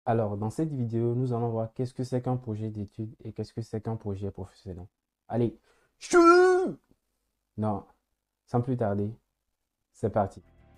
Alors, dans cette vidéo, nous allons voir qu'est-ce que c'est qu'un projet d'études et qu'est-ce que c'est qu'un projet professionnel. Allez, chou non, sans plus tarder, c'est parti.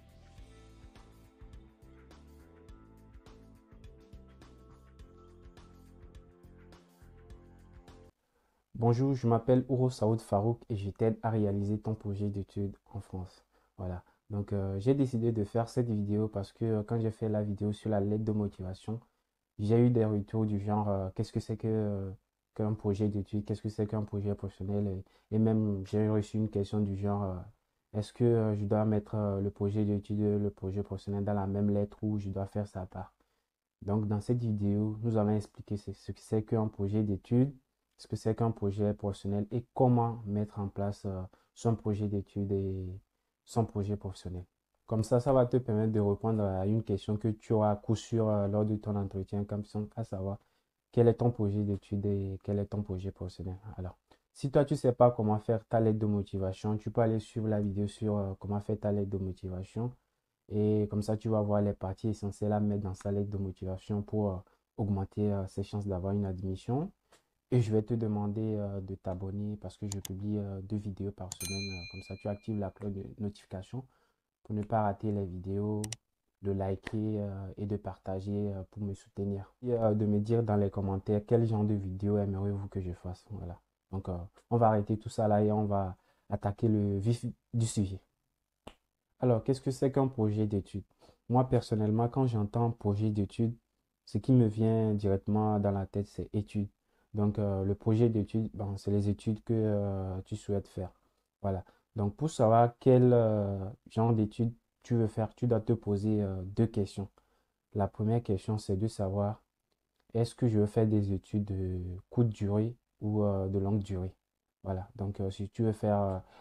Bonjour, je m'appelle Ouro Saoud Farouk et je t'aide à réaliser ton projet d'études en France. Voilà. Donc, j'ai décidé de faire cette vidéo parce que quand j'ai fait la vidéo sur la lettre de motivation, j'ai eu des retours du genre qu'est-ce que c'est que qu'un projet d'études, qu'est-ce que c'est qu'un projet professionnel et même j'ai reçu une question du genre est-ce que je dois mettre le projet d'études et le projet professionnel dans la même lettre ou je dois faire ça à part. Donc dans cette vidéo, nous allons expliquer ce que c'est qu'un projet d'études, ce que c'est qu'un projet professionnel et comment mettre en place son projet d'études et son projet professionnel. Comme ça va te permettre de répondre à une question que tu auras à coup sûr lors de ton entretien, comme ça, à savoir quel est ton projet d'études et quel est ton projet professionnel. Alors, si toi, tu ne sais pas comment faire ta lettre de motivation, tu peux aller suivre la vidéo sur comment faire ta lettre de motivation. Et comme ça, tu vas voir les parties essentielles à mettre dans sa lettre de motivation pour augmenter ses chances d'avoir une admission. Et je vais te demander de t'abonner parce que je publie 2 vidéos par semaine. Comme ça, tu actives la cloche de notification pour ne pas rater les vidéos, de liker et de partager pour me soutenir. Et de me dire dans les commentaires quel genre de vidéo aimeriez-vous que je fasse. Voilà. Donc, on va arrêter tout ça là et on va attaquer le vif du sujet. Alors, qu'est-ce que c'est qu'un projet d'étude? Moi, personnellement, quand j'entends projet d'étude, ce qui me vient directement dans la tête, c'est études. Donc, le projet d'étude, bon, c'est les études que tu souhaites faire. Voilà. Donc, pour savoir quel genre d'études tu veux faire, tu dois te poser 2 questions. La première question, c'est de savoir est-ce que je veux faire des études de courte durée ou de longue durée? Voilà. Donc, si tu veux faire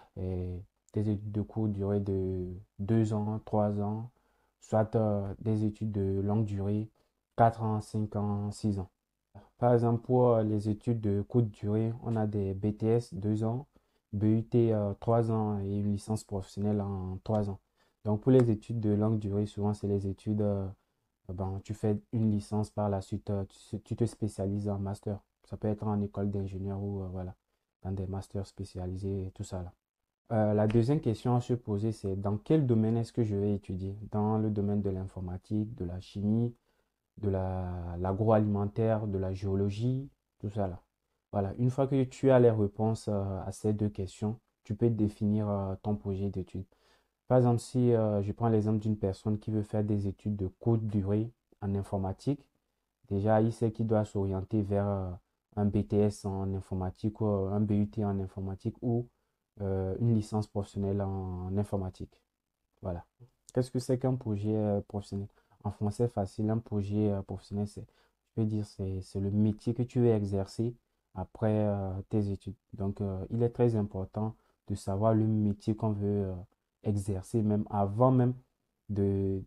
des études de courte durée de 2 ans, 3 ans, soit des études de longue durée, 4 ans, 5 ans, 6 ans. Par exemple, pour les études de courte durée, on a des BTS 2 ans, BUT 3 ans et une licence professionnelle en 3 ans. Donc, pour les études de longue durée, souvent, c'est les études ben, tu fais une licence par la suite, tu te spécialises en master. Ça peut être en école d'ingénieur ou voilà, dans des masters spécialisés et tout ça là. La deuxième question à se poser, c'est dans quel domaine est-ce que je vais étudier? Dans le domaine de l'informatique, de la chimie, de l'agroalimentaire, de la géologie, tout ça là. Voilà, une fois que tu as les réponses à ces 2 questions, tu peux définir ton projet d'études. Par exemple, si je prends l'exemple d'une personne qui veut faire des études de courte durée en informatique, déjà, il sait qu'il doit s'orienter vers un BTS en informatique ou un BUT en informatique ou une licence professionnelle en informatique. Voilà. Qu'est-ce que c'est qu'un projet professionnel? En français facile, un projet professionnel, je peux dire, c'est le métier que tu veux exercer après tes études. Donc, il est très important de savoir le métier qu'on veut exercer, même avant même de,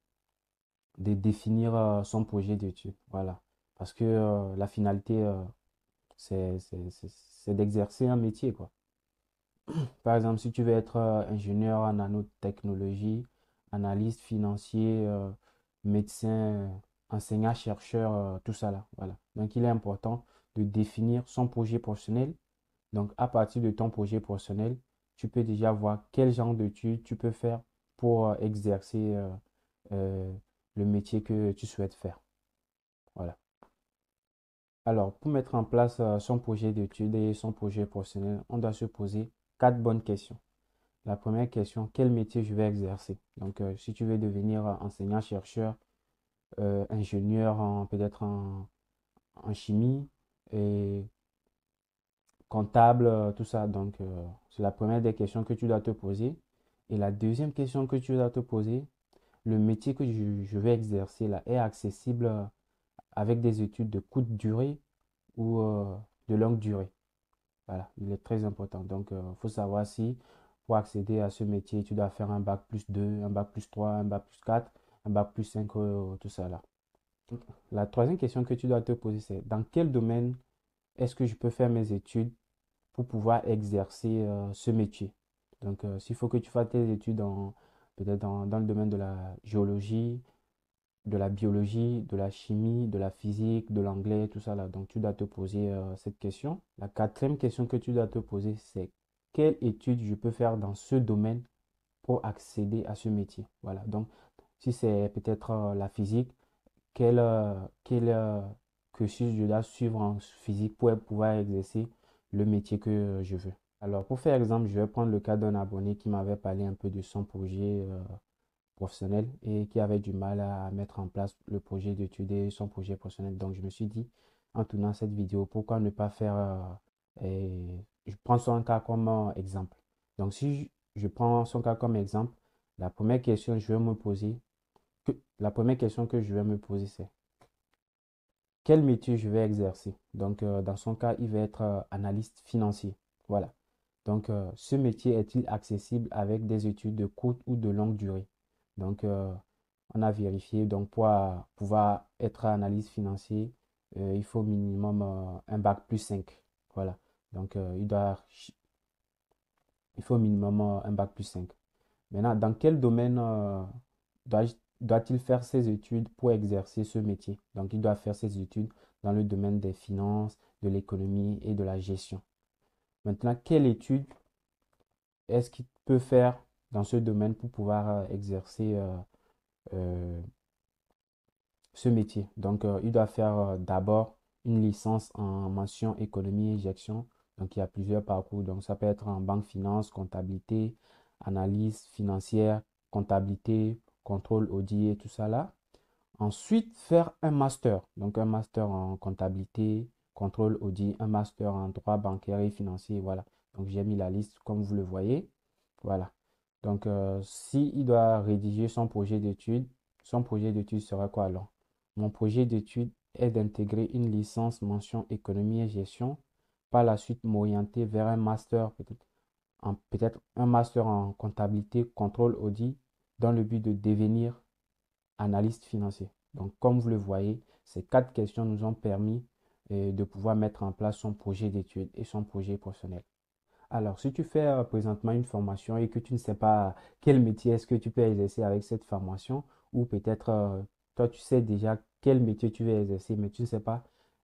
de définir son projet d'études. Voilà. Parce que la finalité, c'est d'exercer un métier, quoi. Par exemple, si tu veux être ingénieur en nanotechnologie, analyste financier, médecin, enseignant-chercheur, tout ça là. Voilà. Donc, il est important de définir son projet professionnel. Donc, à partir de ton projet professionnel, tu peux déjà voir quel genre d'études tu peux faire pour exercer euh, le métier que tu souhaites faire. Voilà. Alors, pour mettre en place son projet d'études et son projet professionnel, on doit se poser 4 bonnes questions. La première question, quel métier je vais exercer? Donc, si tu veux devenir enseignant-chercheur, ingénieur peut-être en chimie et comptable, tout ça. Donc, c'est la première des questions que tu dois te poser. Et la deuxième question que tu dois te poser, le métier que je vais exercer là est accessible avec des études de courte durée ou de longue durée. Voilà, il est très important. Donc, il faut savoir si pour accéder à ce métier, tu dois faire un bac plus 2, un bac plus 3, un bac plus 4, un bac plus 5, tout ça là. La troisième question que tu dois te poser, c'est dans quel domaine est-ce que je peux faire mes études pour pouvoir exercer ce métier? Donc, s'il faut que tu fasses tes études peut-être dans le domaine de la géologie, de la biologie, de la chimie, de la physique, de l'anglais, tout ça là. Donc, tu dois te poser cette question. La quatrième question que tu dois te poser, c'est quelle étude je peux faire dans ce domaine pour accéder à ce métier. Voilà. Donc, si c'est peut-être la physique, quel cursus je dois suivre en physique pour pouvoir exercer le métier que je veux. Alors, pour faire exemple, je vais prendre le cas d'un abonné qui m'avait parlé un peu de son projet professionnel et qui avait du mal à mettre en place le projet d'étudier son projet professionnel. Donc, je me suis dit, en tournant cette vidéo, pourquoi ne pas faire, je prends son cas comme exemple. Donc, si je prends son cas comme exemple, la première question que je vais me poser, la première question que je vais me poser, c'est quel métier je vais exercer? Donc, dans son cas, il va être analyste financier. Voilà. Donc, ce métier est-il accessible avec des études de courte ou de longue durée? Donc, on a vérifié. Donc, pour pouvoir être analyste financier, il faut minimum un bac plus 5. Voilà. Donc, il faut minimum un bac plus 5. Maintenant, dans quel domaine doit, doit-il faire ses études pour exercer ce métier? Donc, il doit faire ses études dans le domaine des finances, de l'économie et de la gestion. Maintenant, quelle étude est-ce qu'il peut faire dans ce domaine pour pouvoir exercer euh, ce métier? Donc, il doit faire d'abord une licence en mention économie et gestion. Donc, il y a plusieurs parcours. Donc, ça peut être en banque finance, comptabilité, analyse financière, comptabilité, contrôle, audit et tout ça là. Ensuite, faire un master. Donc, un master en comptabilité, contrôle, audit, un master en droit bancaire et financier. Voilà. Donc, j'ai mis la liste comme vous le voyez. Voilà. Donc, si il doit rédiger son projet d'étude sera quoi alors? Mon projet d'étude est d'intégrer une licence mention économie et gestion. Par la suite, m'orienter vers un master, peut-être un master en comptabilité, contrôle, audit, dans le but de devenir analyste financier. Donc, comme vous le voyez, ces quatre questions nous ont permis de pouvoir mettre en place son projet d'étude et son projet professionnel. Alors, si tu fais présentement une formation et que tu ne sais pas quel métier est-ce que tu peux exercer avec cette formation, ou peut-être toi tu sais déjà quel métier tu veux exercer, mais tu ne sais pas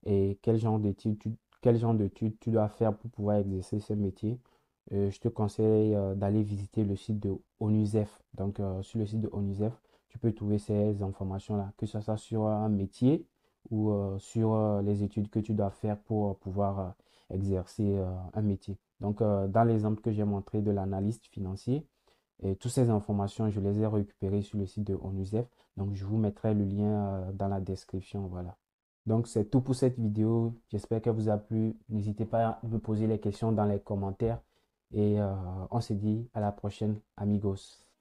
quel genre d'études tu dois faire pour pouvoir exercer ce métier, je te conseille d'aller visiter le site de ONUSEF. Donc, sur le site de ONUSEF, tu peux trouver ces informations-là, que ce soit sur un métier ou sur les études que tu dois faire pour pouvoir exercer un métier. Donc, dans l'exemple que j'ai montré de l'analyste financier, et toutes ces informations, je les ai récupérées sur le site de ONUSEF. Donc, je vous mettrai le lien dans la description. Voilà. Donc, c'est tout pour cette vidéo. J'espère qu'elle vous a plu. N'hésitez pas à me poser les questions dans les commentaires. Et on se dit à la prochaine, amigos.